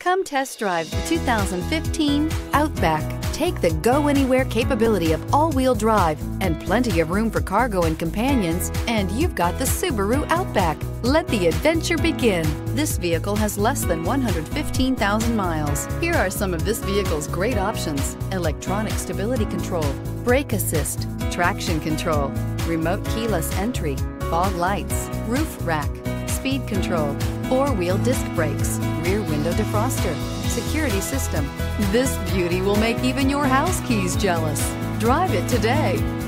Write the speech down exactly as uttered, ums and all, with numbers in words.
Come test drive the two thousand fifteen Outback. Take the go-anywhere capability of all-wheel drive and plenty of room for cargo and companions, and you've got the Subaru Outback. Let the adventure begin. This vehicle has less than one hundred fifteen thousand miles. Here are some of this vehicle's great options: electronic stability control, brake assist, traction control, remote keyless entry, fog lights, roof rack, speed control, four-wheel disc brakes, rear window defroster, security system. This beauty will make even your house keys jealous. Drive it today.